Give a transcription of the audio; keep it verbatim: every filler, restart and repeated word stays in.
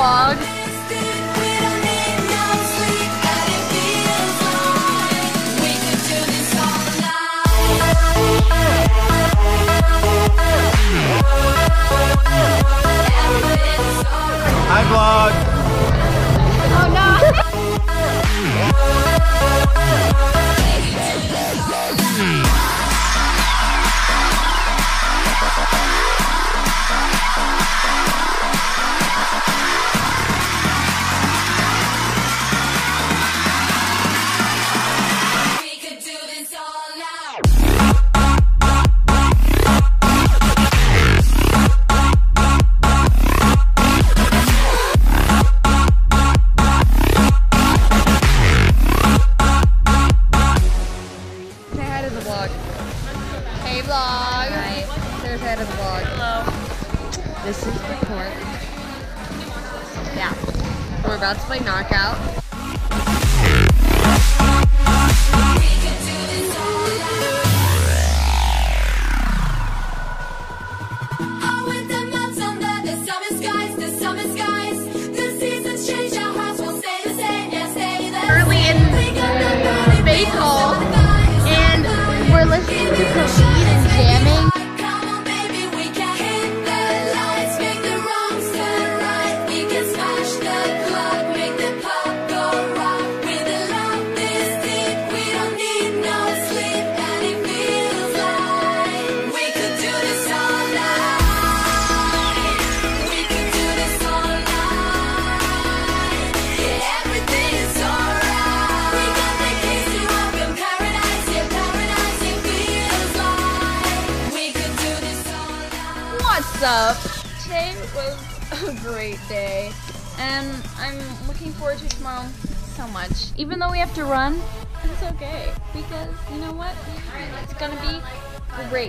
vlog. Hi vlog! Oh no! Hey vlog! Hi. There's head of the vlog. Hello. This is the court. Yeah. We're about to play knockout. Early in baseball, and we're listening to Khalid and jamming. What's up? Today was a great day, and I'm looking forward to tomorrow so much. Even though we have to run, it's okay, because you know what? It's gonna be great.